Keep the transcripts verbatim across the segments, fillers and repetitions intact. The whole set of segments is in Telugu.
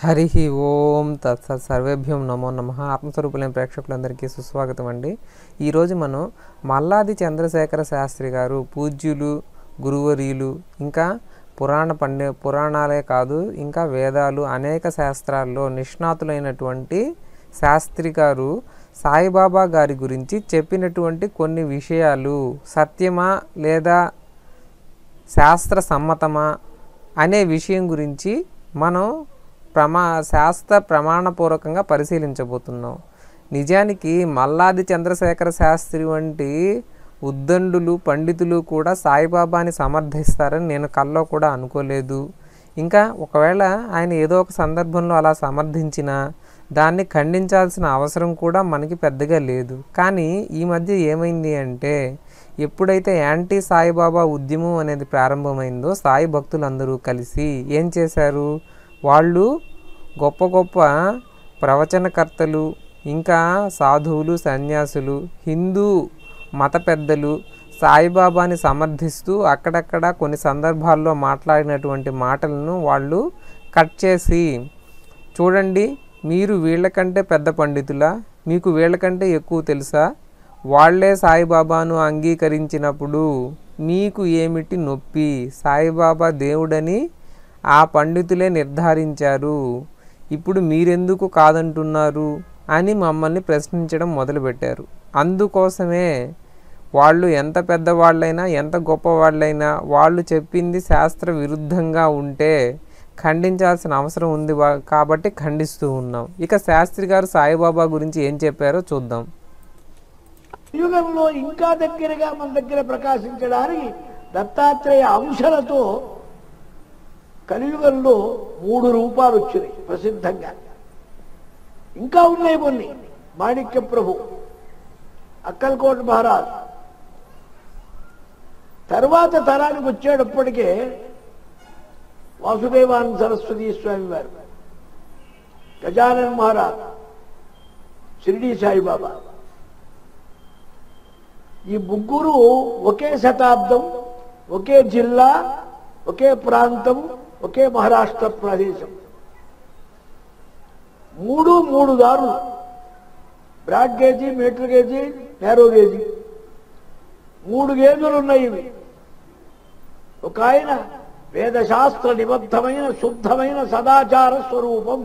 హరి ఓం తత్సత్ సర్వేభ్యం నమో నమః. ఆత్మస్వరూపులైన ప్రేక్షకులందరికీ సుస్వాగతం అండి. ఈరోజు మనం మల్లాది చంద్రశేఖర శాస్త్రి గారు పూజ్యులు, గురువర్యులు, ఇంకా పురాణ పండి పురాణాలే కాదు ఇంకా వేదాలు అనేక శాస్త్రాల్లో నిష్ణాతులైనటువంటి శాస్త్రి గారు సాయిబాబా గారి గురించి చెప్పినటువంటి కొన్ని విషయాలు సత్యమా లేదా శాస్త్ర సమ్మతమా అనే విషయం గురించి మనం ప్రమా శాస్త్ర ప్రమాణపూర్వకంగా పరిశీలించబోతున్నాం. నిజానికి మల్లాది చంద్రశేఖర శాస్త్రి వంటి ఉద్దండులు పండితులు కూడా సాయిబాబాని సమర్థిస్తారని నేను కల్లో కూడా అనుకోలేదు. ఇంకా ఒకవేళ ఆయన ఏదో ఒక సందర్భంలో అలా సమర్థించినా దాన్ని ఖండించాల్సిన అవసరం కూడా మనకి పెద్దగా లేదు. కానీ ఈ మధ్య ఏమైంది అంటే ఎప్పుడైతే యాంటీ సాయిబాబా ఉద్యమం అనేది ప్రారంభమైందో సాయి భక్తులందరూ కలిసి ఏం చేశారు, వాళ్ళు గొప్ప గొప్ప ప్రవచనకర్తలు, ఇంకా సాధువులు, సన్యాసులు, హిందూ మత పెద్దలు సాయిబాబాని సమర్థిస్తూ అక్కడక్కడ కొన్ని సందర్భాల్లో మాట్లాడినటువంటి మాటలను వాళ్ళు కట్ చేసి, చూడండి మీరు వీళ్ళకంటే పెద్ద పండితులా, మీకు వీళ్ళకంటే ఎక్కువ తెలుసా, వాళ్లే సాయిబాబాను అంగీకరించినప్పుడు మీకు ఏమిటి నొప్పి, సాయిబాబా దేవుడని ఆ పండితులే నిర్ధారించారు, ఇప్పుడు మీరెందుకు కాదంటున్నారు అని మమ్మల్ని ప్రశ్నించడం మొదలుపెట్టారు. అందుకోసమే వాళ్ళు ఎంత పెద్దవాళ్ళైనా ఎంత గొప్పవాళ్ళైనా వాళ్ళు చెప్పింది శాస్త్ర విరుద్ధంగా ఉంటే ఖండించాల్సిన అవసరం ఉంది కాబట్టి ఖండిస్తూ ఉన్నాం. ఇక శాస్త్రి గారు సాయిబాబా గురించి ఏం చెప్పారో చూద్దాం. యుగంలో ఇంకా దగ్గరగా మన దగ్గర ప్రకాశించడానికి దత్తాత్రేయ అంశాలతో కలియుగంలో మూడు రూపాలు వచ్చినాయి ప్రసిద్ధంగా. ఇంకా ఉన్నాయి కొన్ని. మాణిక్య ప్రభు, అక్కల్కోట మహారాజ్, తర్వాత తరానికి వచ్చేటప్పటికే వాసుదేవానంద సరస్వతి స్వామి వారు, గజానన్ మహారాజ్, షిరిడి సాయిబాబా, ఈ ముగ్గురు ఒకే శతాబ్దం, ఒకే జిల్లా, ఒకే ప్రాంతం, ఒకే మహారాష్ట్ర ప్రదేశం. మూడు మూడు దారులు, బ్రాడ్ గేజీ, మీటర్ గేజీ, నేరో గేజీ, మూడు గేజులు ఉన్నాయి ఇవి. ఒక ఆయన వేదశాస్త్ర నిబద్ధమైన శుద్ధమైన సదాచార స్వరూపం.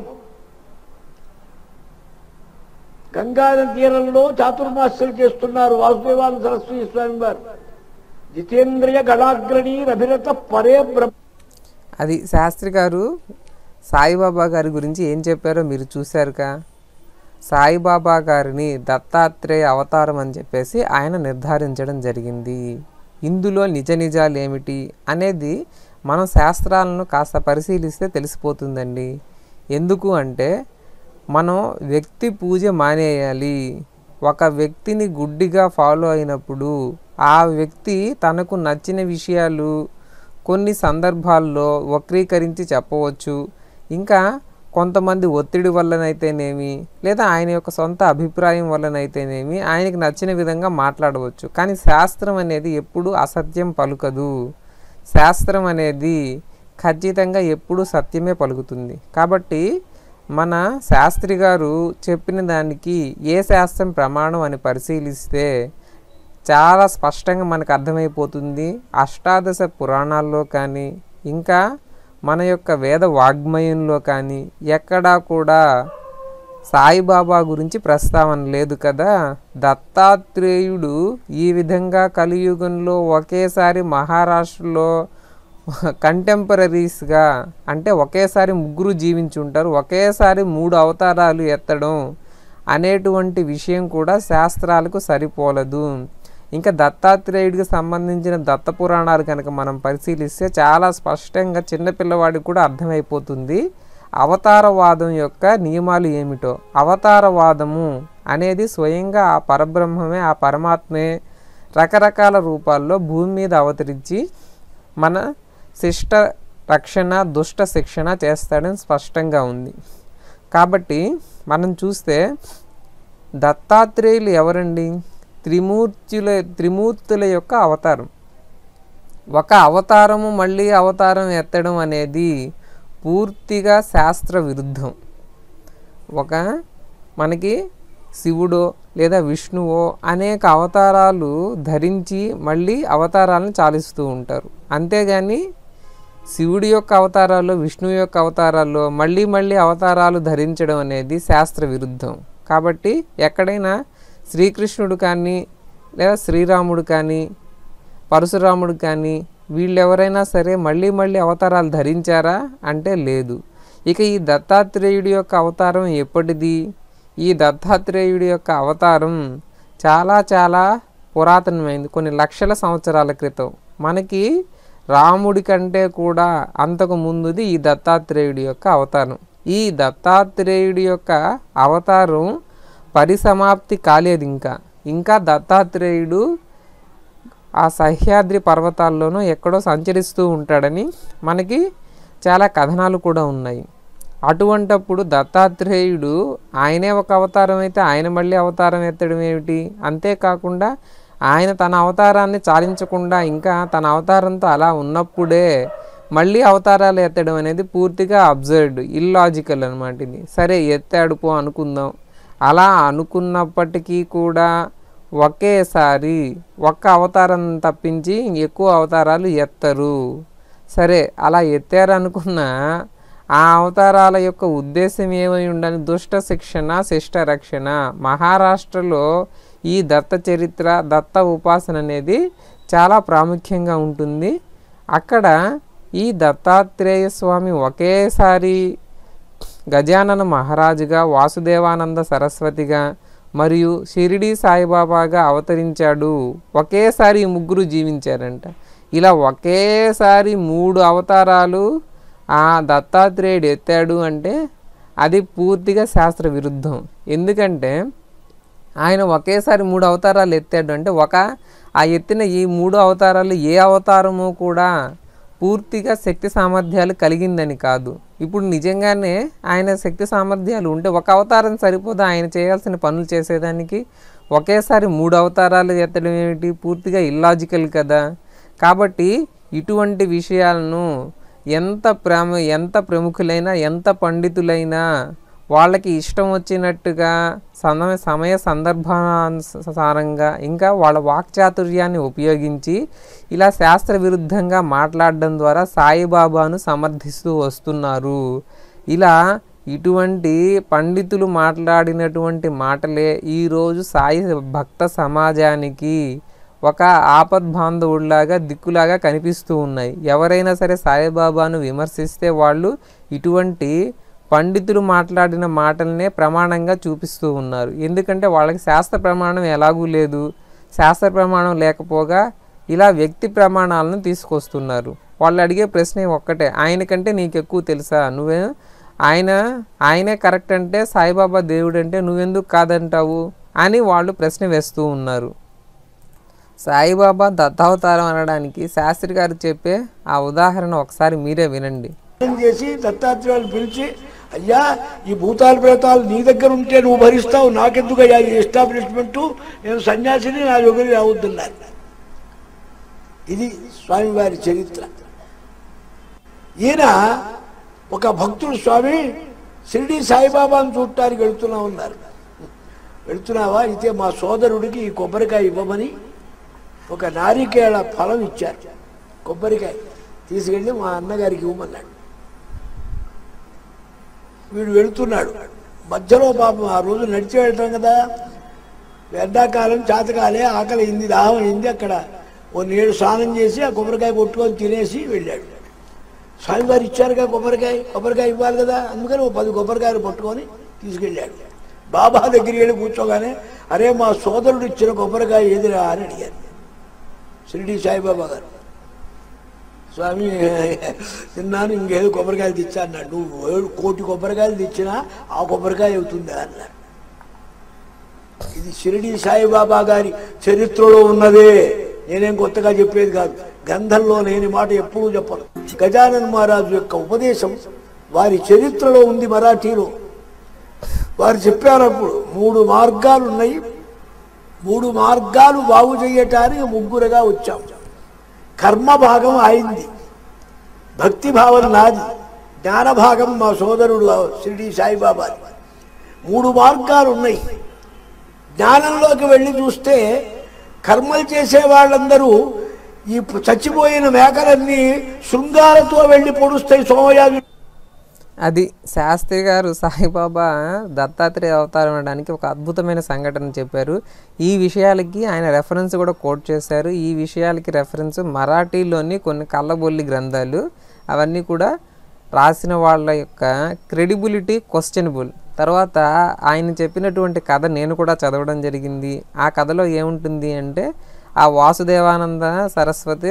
గంగానది తీరంలో చాతుర్మాస్యం చేస్తున్నారు వాసుదేవానంద సరస్వతి స్వామి వారు. జితేంద్రియ గణాగ్రణి రభిరత పరే బ్రహ్మ. అది శాస్త్రి గారు సాయిబాబా గారి గురించి ఏం చెప్పారో మీరు చూశారుగా. సాయిబాబా గారిని దత్తాత్రేయ అవతారం అని చెప్పేసి ఆయన నిర్ధారించడం జరిగింది. ఇందులో నిజ నిజాలు ఏమిటి అనేది మనం శాస్త్రాలను కాస్త పరిశీలిస్తే తెలిసిపోతుందండి. ఎందుకు అంటే మనం వ్యక్తి పూజ మానేయాలి. ఒక వ్యక్తిని గుడ్డిగా ఫాలో అయినప్పుడు ఆ వ్యక్తి తనకు నచ్చిన విషయాలు కొన్ని సందర్భాల్లో వక్రీకరించి చెప్పవచ్చు. ఇంకా కొంతమంది ఒత్తిడి వల్లనైతేనేమి లేదా ఆయన యొక్క సొంత అభిప్రాయం వల్లనైతేనేమి ఆయనకి నచ్చిన విధంగా మాట్లాడవచ్చు. కానీ శాస్త్రం అనేది ఎప్పుడు అసత్యం పలుకదు. శాస్త్రం అనేది ఖచ్చితంగా ఎప్పుడు సత్యమే పలుకుతుంది. కాబట్టి మన శాస్త్రి గారు చెప్పిన దానికి ఏ శాస్త్రం ప్రమాణం అని పరిశీలిస్తే చాలా స్పష్టంగా మనకు అర్థమైపోతుంది. అష్టాదశ పురాణాల్లో కానీ ఇంకా మన యొక్క వేద వాగ్మయంలో కానీ ఎక్కడా కూడా సాయిబాబా గురించి ప్రస్తావన లేదు కదా. దత్తాత్రేయుడు ఈ విధంగా కలియుగంలో ఒకేసారి మహారాష్ట్రలో కంటెంపరీస్గా అంటే ఒకేసారి ముగ్గురు జీవించి ఉంటారు, ఒకేసారి మూడు అవతారాలు ఎత్తడం అనేటువంటి విషయం కూడా శాస్త్రాలకు సరిపోలదు. ఇంకా దత్తాత్రేయుడికి సంబంధించిన దత్త పురాణాలు కనుక మనం పరిశీలిస్తే చాలా స్పష్టంగా చిన్నపిల్లవాడికి కూడా అర్థమైపోతుంది అవతారవాదం యొక్క నియమాలు ఏమిటో. అవతారవాదము అనేది స్వయంగా ఆ పరబ్రహ్మమే, ఆ పరమాత్మే రకరకాల రూపాల్లో భూమి మీద అవతరించి మన శిష్ట రక్షణ దుష్ట శిక్షణ చేస్తాడని స్పష్టంగా ఉంది. కాబట్టి మనం చూస్తే దత్తాత్రేయులు ఎవరండి? త్రిమూర్తుల త్రిమూర్తుల యొక్క అవతారం. ఒక అవతారము మళ్ళీ అవతారం ఎత్తడం అనేది పూర్తిగా శాస్త్ర విరుద్ధం. ఒక మనకి శివుడో లేదా విష్ణువో అనేక అవతారాలు ధరించి మళ్ళీ అవతారాలను చాలిస్తూ ఉంటారు. అంతేగాని శివుడి యొక్క అవతారాల్లో విష్ణువు యొక్క అవతారాల్లో మళ్ళీ మళ్ళీ అవతారాలు ధరించడం అనేది శాస్త్ర విరుద్ధం. కాబట్టి ఎక్కడైనా శ్రీకృష్ణుడు కానీ లేదా శ్రీరాముడు కానీ పరశురాముడు కానీ వీళ్ళు ఎవరైనా సరే మళ్ళీ మళ్ళీ అవతారాలు ధరించారా అంటే లేదు. ఇక ఈ దత్తాత్రేయుడి యొక్క అవతారం ఎప్పటిది? ఈ దత్తాత్రేయుడి యొక్క అవతారం చాలా చాలా పురాతనమైంది, కొన్ని లక్షల సంవత్సరాల క్రితం. మనకి రాముడి కంటే కూడా అంతకు ముందుది ఈ దత్తాత్రేయుడి యొక్క అవతారం. ఈ దత్తాత్రేయుడి యొక్క అవతారం పరిసమాప్తి కాలేదు. ఇంకా ఇంకా దత్తాత్రేయుడు ఆ సహ్యాద్రి పర్వతాల్లోనూ ఎక్కడో సంచరిస్తూ ఉంటాడని మనకి చాలా కథనాలు కూడా ఉన్నాయి. అటువంటప్పుడు దత్తాత్రేయుడు ఆయనే ఒక అవతారం అయితే ఆయన మళ్ళీ అవతారం ఎత్తడం ఏమిటి? అంతేకాకుండా ఆయన తన అవతారాన్ని చాలించకుండా ఇంకా తన అవతారంతో అలా ఉన్నప్పుడే మళ్ళీ అవతారాలు ఎత్తడం అనేది పూర్తిగా అబ్జర్డ్, ఇల్లాజికల్ అనమాట. ఇది సరే ఎత్తాడు పో అనుకుందాం. అలా అనుకున్నప్పటికీ కూడా ఒకేసారి ఒక్క అవతారం తప్పించి ఎక్కువ అవతారాలు ఎత్తరు. సరే అలా ఎత్తారనుకున్న ఆ అవతారాల యొక్క ఉద్దేశం ఏమై ఉండాలి? దుష్ట శిక్షణ శిష్ట రక్షణ. మహారాష్ట్రలో ఈ దత్త చరిత్ర దత్త ఉపాసన అనేది చాలా ప్రాముఖ్యంగా ఉంటుంది. అక్కడ ఈ దత్తాత్రేయ స్వామి ఒకేసారి గజానన మహారాజుగా, వాసుదేవానంద సరస్వతిగా మరియు షిరిడి సాయిబాబాగా అవతరించాడు. ఒకేసారి ఈ ముగ్గురు జీవించారంట. ఇలా ఒకేసారి మూడు అవతారాలు ఆ దత్తాత్రేయుడు ఎత్తాడు అంటే అది పూర్తిగా శాస్త్ర విరుద్ధం. ఎందుకంటే ఆయన ఒకేసారి మూడు అవతారాలు ఎత్తాడు అంటే ఒక ఆ ఎత్తిన ఈ మూడు అవతారాలు ఏ అవతారమో కూడా పూర్తిగా శక్తి సామర్థ్యాలు కలిగిందని కాదు. ఇప్పుడు నిజంగానే ఆయన శక్తి సామర్థ్యాలు ఉంటే ఒక అవతారం సరిపోదు ఆయన చేయాల్సిన పనులు చేసేదానికి. ఒకేసారి మూడు అవతారాలు ఎత్తడం ఏమిటి? పూర్తిగా ఇల్లాజికల్ కదా. కాబట్టి ఇటువంటి విషయాలను ఎంత ప్రేమ ఎంత ప్రముఖులైనా ఎంత పండితులైనా వాళ్ళకి ఇష్టం వచ్చినట్టుగా సమయ సమయ సందర్భానుసారంగా ఇంకా వాళ్ళ వాక్చాతుర్యాన్ని ఉపయోగించి ఇలా శాస్త్ర విరుద్ధంగా మాట్లాడడం ద్వారా సాయిబాబాను సమర్థిస్తూ వస్తున్నారు. ఇలా ఇటువంటి పండితులు మాట్లాడినటువంటి మాటలే ఈరోజు సాయి భక్త సమాజానికి ఒక ఆపద్బాంధవుడిలాగా దిక్కులాగా కనిపిస్తూ ఉన్నాయి. ఎవరైనా సరే సాయిబాబాను విమర్శిస్తే వాళ్ళు ఇటువంటి పండితులు మాట్లాడిన మాటలనే ప్రమాణంగా చూపిస్తూ ఉన్నారు. ఎందుకంటే వాళ్ళకి శాస్త్ర ప్రమాణం ఎలాగూ లేదు. శాస్త్ర ప్రమాణం లేకపోగా ఇలా వ్యక్తి ప్రమాణాలను తీసుకొస్తున్నారు. వాళ్ళు అడిగే ప్రశ్న ఒక్కటే, ఆయనకంటే నీకు ఎక్కువ తెలుసా? నువ్వే ఆయన ఆయనే కరెక్ట్ అంటే సాయిబాబా దేవుడు అంటే నువ్వెందుకు కాదంటావు అని వాళ్ళు ప్రశ్న వేస్తూ ఉన్నారు. సాయిబాబా దత్తావతారం అనడానికి శాస్త్రి గారు చెప్పే ఆ ఉదాహరణ ఒకసారి మీరే వినండి. చేసి దత్తాత్రేయులు పిలిచి, అయ్యా ఈ భూతాలు ప్రేతాలు నీ దగ్గర ఉంటే నువ్వు భరిస్తావు, నాకెందుకు అయ్యా ఈ ఎస్టాబ్లిష్మెంటు, నేను సన్యాసిని, నా యోగులు రావద్దున్నారు. ఇది స్వామివారి చరిత్ర. ఈయన ఒక భక్తుడు స్వామి షిరిడి సాయిబాబాను చూడటానికి వెళుతున్నా ఉన్నారు. వెళుతున్నావా? అయితే మా సోదరుడికి ఈ కొబ్బరికాయ ఇవ్వమని ఒక నారికేళ ఫలం ఇచ్చారు. కొబ్బరికాయ తీసుకెళ్ళి మా అన్నగారికి ఇవ్వమన్నాడు. వీడు వెళుతున్నాడు. మధ్యలో పాపం ఆ రోజు నడిచి వెళ్తాం కదా, ఎండాకాలం చేతకాలే, ఆకలి అయింది, దాహం అయింది. అక్కడ ఓ నీళ్ళు స్నానం చేసి ఆ కొబ్బరికాయ కొట్టుకొని తినేసి వెళ్ళాడు. స్వామివారు ఇచ్చారుగా కొబ్బరికాయ, కొబ్బరికాయ ఇవ్వాలి కదా, అందుకని ఓ పది కొబ్బరికాయలు పట్టుకొని తీసుకెళ్ళాడు. బాబా దగ్గరికి వెళ్ళి కూర్చోగానే, అరే మా సోదరుడు ఇచ్చిన కొబ్బరికాయ ఏదిరా అని అడిగారు షిరిడి సాయిబాబా గారు. స్వామి తిన్నాను, ఇంకేదో కొబ్బరికాయలు తెచ్చా అన్నాడు. నువ్వు ఏడు కోటి కొబ్బరికాయలు తెచ్చినా ఆ కొబ్బరికాయ అవుతుందా అన్నాడు. ఇది షిరిడి సాయిబాబా గారి చరిత్రలో ఉన్నదే, నేనేం కొత్తగా చెప్పేది కాదు. గ్రంథంలో లేని మాట ఎప్పుడూ చెప్పను. గజానన్ మహారాజు యొక్క ఉపదేశం వారి చరిత్రలో ఉంది, మరాఠీలో. వారు చెప్పారు అప్పుడు మూడు మార్గాలు ఉన్నాయి, మూడు మార్గాలు బాగు చేయటానికి ముగ్గురుగా వచ్చాం. కర్మ భాగం అయింది, భక్తి భావన నాది, జ్ఞానభాగం మా సోదరుడు షిరిడి సాయిబాబా. మూడు మార్గాలు ఉన్నాయి. జ్ఞానంలోకి వెళ్ళి చూస్తే కర్మలు చేసే వాళ్ళందరూ ఈ చచ్చిపోయిన మేకలన్నీ శృంగాలతో వెళ్ళి పొడుస్తాయి సోమయాజు. అది శాస్త్రి గారు సాయిబాబా దత్తాత్రేయ అవతారం అనడానికి ఒక అద్భుతమైన సంఘటన చెప్పారు. ఈ విషయాలకి ఆయన రెఫరెన్స్ కూడా కోట్ చేశారు. ఈ విషయాలకి రెఫరెన్స్ మరాఠీలోని కొన్ని కళ్ళబొల్లి గ్రంథాలు. అవన్నీ కూడా రాసిన వాళ్ళ యొక్క క్రెడిబిలిటీ క్వశ్చనబుల్. తర్వాత ఆయన చెప్పినటువంటి కథ నేను కూడా చదవడం జరిగింది. ఆ కథలో ఏముంటుంది అంటే, ఆ వాసుదేవానంద సరస్వతి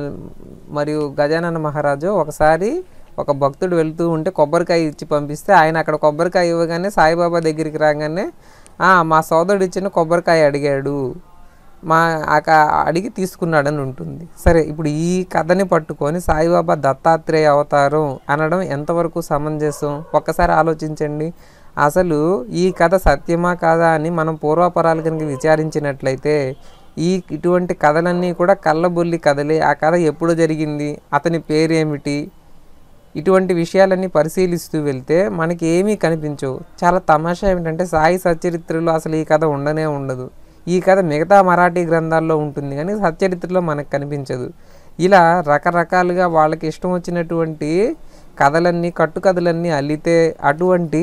మరియు గజానన మహారాజు ఒకసారి ఒక భక్తుడు వెళ్తూ ఉంటే కొబ్బరికాయ ఇచ్చి పంపిస్తే ఆయన అక్కడ కొబ్బరికాయ ఇవ్వగానే సాయిబాబా దగ్గరికి రాగానే మా సోదరుడు ఇచ్చిన కొబ్బరికాయ అడిగాడు, మా అడిగి తీసుకున్నాడని ఉంటుంది. సరే, ఇప్పుడు ఈ కథని పట్టుకొని సాయిబాబా దత్తాత్రేయ అవతారం అనడం ఎంతవరకు సమంజసం ఒక్కసారి ఆలోచించండి. అసలు ఈ కథ సత్యమా కాదా అని మనం పూర్వపరాలు కనుక విచారించినట్లయితే ఈ ఇటువంటి కథలన్నీ కూడా కళ్ళబొల్లి కథలే. ఆ కథ ఎప్పుడు జరిగింది, అతని పేరేమిటి, ఇటువంటి విషయాలన్నీ పరిశీలిస్తూ వెళ్తే మనకి ఏమీ కనిపించవు. చాలా తమాషా ఏమిటంటే సాయి సచ్చరిత్రలో అసలు ఈ కథ ఉండనే ఉండదు. ఈ కథ మిగతా మరాఠీ గ్రంథాల్లో ఉంటుంది కానీ సచ్చరిత్రలో మనకు కనిపించదు. ఇలా రకరకాలుగా వాళ్ళకి ఇష్టం వచ్చినటువంటి కథలన్నీ కట్టుకథలన్నీ అల్లితే అటువంటి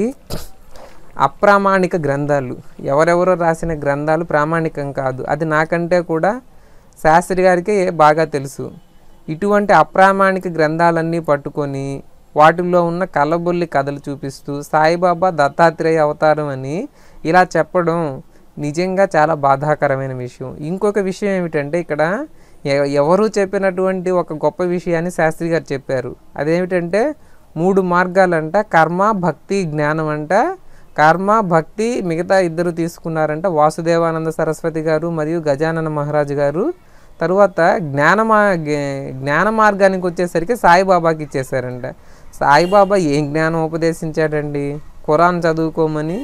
అప్రామాణిక గ్రంథాలు, ఎవరెవరో రాసిన గ్రంథాలు ప్రామాణికం కాదు. అది నాకంటే కూడా శాస్త్రి గారికే బాగా తెలుసు. ఇటువంటి అప్రామాణిక గ్రంథాలన్నీ పట్టుకొని వాటిల్లో ఉన్న కళ్ళబొల్లి కథలు చూపిస్తూ సాయిబాబా దత్తాత్రేయ అవతారం అని ఇలా చెప్పడం నిజంగా చాలా బాధాకరమైన విషయం. ఇంకొక విషయం ఏమిటంటే, ఇక్కడ ఎవరు చెప్పినటువంటి ఒక గొప్ప విషయాన్ని శాస్త్రి గారు చెప్పారు. అదేమిటంటే మూడు మార్గాలంట, కర్మ భక్తి జ్ఞానం అంట. కర్మ భక్తి మిగతా ఇద్దరు తీసుకున్నారంట, వాసుదేవానంద సరస్వతి గారు మరియు గజానన మహారాజు గారు. తరువాత జ్ఞాన జ్ఞాన మార్గానికి వచ్చేసరికి సాయిబాబాకి ఇచ్చేసారంట. సాయిబాబా ఏం జ్ఞానం ఉపదేశించాడండి? ఖురాన్ చదువుకోమని,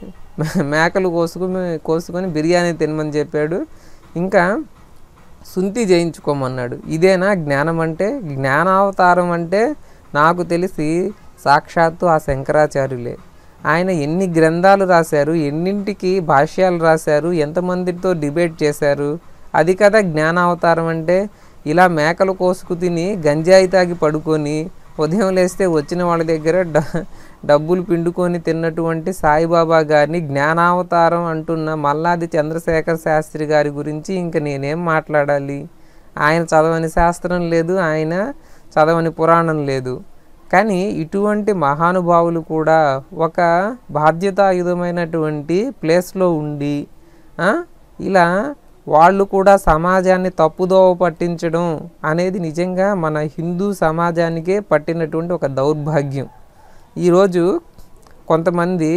మేకలు కోసుకుని కోసుకొని బిర్యానీ తినమని చెప్పాడు, ఇంకా సుంతి చేయించుకోమన్నాడు. ఇదేనా జ్ఞానం అంటే? జ్ఞానావతారం అంటే నాకు తెలిసి సాక్షాత్తు ఆ శంకరాచార్యులే. ఆయన ఎన్ని గ్రంథాలు రాశారు, ఎన్నింటికి భాష్యాలు రాశారు, ఎంతమందితో డిబేట్ చేశారు. అది కదా జ్ఞానావతారం అంటే. ఇలా మేకలు కోసుకు తిని గంజాయి తాగి పడుకొని ఉదయం లేస్తే వచ్చిన వాళ్ళ దగ్గర డ డబ్బులు పిండుకొని తిన్నటువంటి సాయిబాబా గారిని జ్ఞానావతారం అంటున్న మల్లాది చంద్రశేఖర శాస్త్రి గారి గురించి ఇంక నేనేం మాట్లాడాలి? ఆయన చదవని శాస్త్రం లేదు, ఆయన చదవని పురాణం లేదు. కానీ ఇటువంటి మహానుభావులు కూడా ఒక బాధ్యతాయుతమైనటువంటి ప్లేస్లో ఉండి ఇలా వాళ్ళు కూడా సమాజాన్ని తప్పుదోవ పట్టించడం అనేది నిజంగా మన హిందూ సమాజానికే పట్టినటువంటి ఒక దౌర్భాగ్యం. ఈరోజు కొంతమంది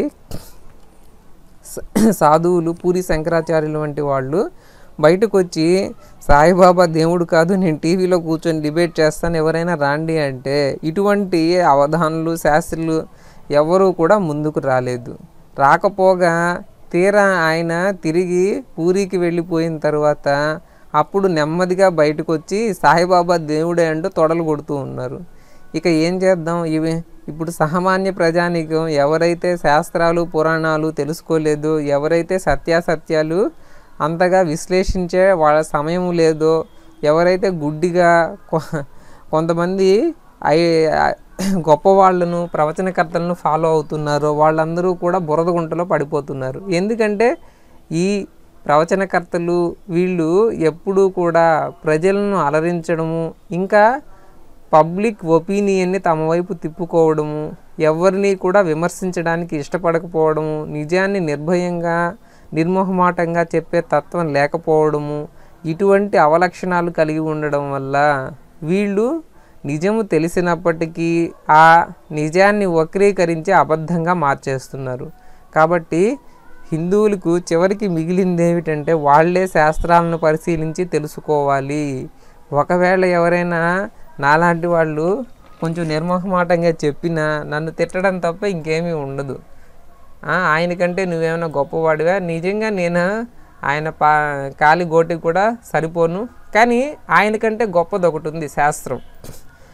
సాధువులు, పూరి శంకరాచార్యులు వంటి వాళ్ళు బయటకు వచ్చి సాయిబాబా దేవుడు కాదు, నేను టీవీలో కూర్చొని డిబేట్ చేస్తాను, ఎవరైనా రాండి అంటే ఇటువంటి అవధానులు శాస్త్రులు ఎవరూ కూడా ముందుకు రాలేదు. రాకపోగా తీరా ఆయన తిరిగి పూరికి వెళ్ళిపోయిన తర్వాత అప్పుడు నెమ్మదిగా బయటకు వచ్చి సాయిబాబా దేవుడే అంటూ తొడలు కొడుతూ ఉన్నారు. ఇక ఏం చేద్దాం? ఇవి ఇప్పుడు సామాన్య ప్రజానికం ఎవరైతే శాస్త్రాలు పురాణాలు తెలుసుకోలేదో, ఎవరైతే సత్యాసత్యాలు అంతగా విశ్లేషించే వాళ్ళ సమయం లేదో, ఎవరైతే గుడ్డిగా కొంతమంది అయి గొప్ప వాళ్ళను ప్రవచనకర్తలను ఫాలో అవుతున్నారో వాళ్ళందరూ కూడా బురద గుంటలో పడిపోతున్నారు. ఎందుకంటే ఈ ప్రవచనకర్తలు వీళ్ళు ఎప్పుడూ కూడా ప్రజలను అలరించడము, ఇంకా పబ్లిక్ ఒపీనియన్ని తమ వైపు తిప్పుకోవడము, ఎవరిని కూడా విమర్శించడానికి ఇష్టపడకపోవడము, నిజాన్ని నిర్భయంగా నిర్మోహమాటంగా చెప్పే తత్వం లేకపోవడము, ఇటువంటి అవలక్షణాలు కలిగి ఉండడం వల్ల వీళ్ళు నిజము తెలిసినప్పటికీ ఆ నిజాన్ని వక్రీకరించి అబద్ధంగా మార్చేస్తున్నారు. కాబట్టి హిందువులకు చివరికి మిగిలింది ఏమిటంటే వాళ్ళే శాస్త్రాలను పరిశీలించి తెలుసుకోవాలి. ఒకవేళ ఎవరైనా నాలాంటి వాళ్ళు కొంచెం నిర్మోహమాటంగా చెప్పినా నన్ను తిట్టడం తప్ప ఇంకేమీ ఉండదు. ఆయనకంటే నువ్వేమైనా గొప్పవాడివా? నిజంగా నేను ఆయన పా కాలి గోటికి కూడా సరిపోను. కానీ ఆయనకంటే గొప్పది ఒకటి ఉంది, శాస్త్రం.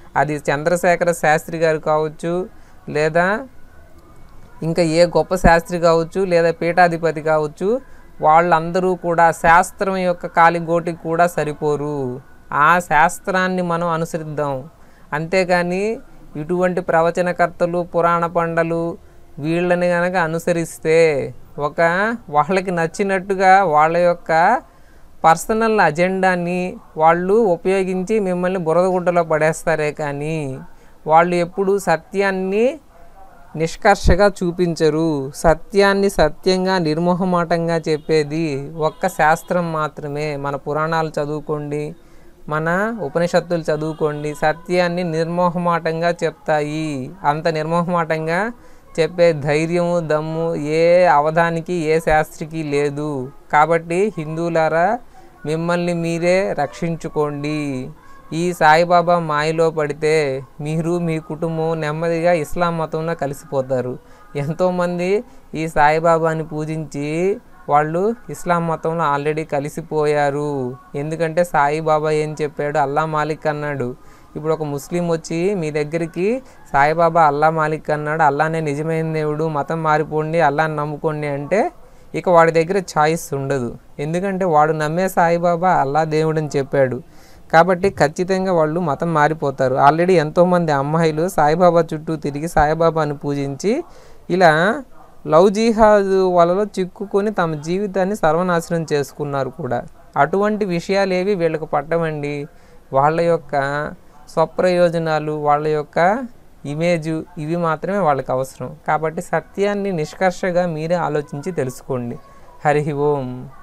అది చంద్రశేఖర శాస్త్రి గారు కావచ్చు, లేదా ఇంకా ఏ గొప్ప శాస్త్రి కావచ్చు, లేదా పీఠాధిపతి కావచ్చు, వాళ్ళందరూ కూడా శాస్త్రం యొక్క కాలిగోటికి కూడా సరిపోరు. ఆ శాస్త్రాన్ని మనం అనుసరిద్దాం. అంతేకాని ఇటువంటి ప్రవచనకర్తలు, పురాణ పండలు వీళ్ళని కనుక అనుసరిస్తే ఒక వాళ్ళకి నచ్చినట్టుగా వాళ్ళ యొక్క పర్సనల్ అజెండాని వాళ్ళు ఉపయోగించి మిమ్మల్ని బురదగుడ్డలో పడేస్తారే కానీ వాళ్ళు ఎప్పుడు సత్యాన్ని నిష్కర్షగా చూపించరు. సత్యాన్ని సత్యంగా నిర్మోహమాటంగా చెప్పేది ఒక్క శాస్త్రం మాత్రమే. మన పురాణాలు చదువుకోండి, మన ఉపనిషత్తులు చదువుకోండి, సత్యాన్ని నిర్మోహమాటంగా చెప్తాయి. అంత నిర్మోహమాటంగా చెప్పే ధైర్యము, దమ్ము ఏ అవధానికి, ఏ శాస్త్రికి లేదు. కాబట్టి హిందువులారా, మిమ్మల్ని మీరే రక్షించుకోండి. ఈ సాయిబాబా మాయలో పడితే మీరు మీ కుటుంబం నెమ్మదిగా ఇస్లాం మతంలో కలిసిపోతారు. ఎంతోమంది ఈ సాయిబాబాని పూజించి వాళ్ళు ఇస్లాం మతంలో ఆల్రెడీ కలిసిపోయారు. ఎందుకంటే సాయిబాబా ఏం చెప్పాడు? అల్లా మాలిక్ అన్నాడు. ఇప్పుడు ఒక ముస్లిం వచ్చి మీ దగ్గరికి సాయిబాబా అల్లా మాలిక్ అన్నాడు, అల్లానే నిజమైన దేవుడు, మతం మారిపోండి, అల్లాని నమ్ముకోండి అంటే ఇక వాడి దగ్గర ఛాయిస్ ఉండదు. ఎందుకంటే వాడు నమ్మే సాయిబాబా అల్లా దేవుడని చెప్పాడు. కాబట్టి ఖచ్చితంగా వాళ్ళు మతం మారిపోతారు. ఆల్రెడీ ఎంతోమంది అమ్మాయిలు సాయిబాబా చుట్టూ తిరిగి సాయిబాబాను పూజించి ఇలా లవ్ జిహాద్ వాళ్ళలో చిక్కుకొని తమ జీవితాన్ని సర్వనాశనం చేసుకున్నారు కూడా. అటువంటి విషయాలు ఏవి వీళ్ళకు పట్టవండి. వాళ్ళ యొక్క స్వప్రయోజనాలు, వాళ్ళ యొక్క ఇమేజు ఇవి మాత్రమే వాళ్ళకి అవసరం. కాబట్టి సత్యాన్ని నిష్కర్షగా మీరే ఆలోచించి తెలుసుకోండి. హరి ఓం.